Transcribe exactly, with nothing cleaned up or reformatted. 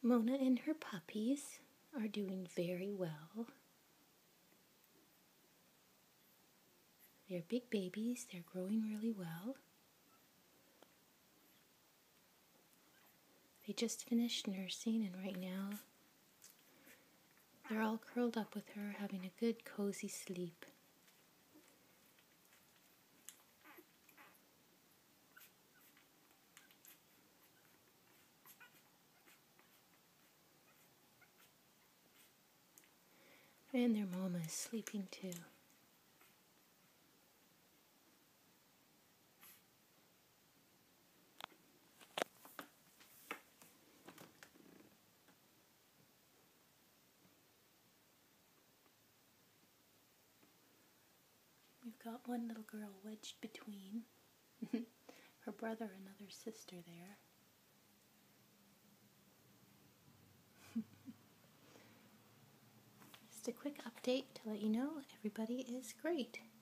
Mona and her puppies are doing very well. They're big babies. They're growing really well. They just finished nursing, and right now they're all curled up with her, having a good cozy sleep. And their mama is sleeping too. We've got one little girl wedged between her brother and other sister there. Just a quick update to let you know everybody is great.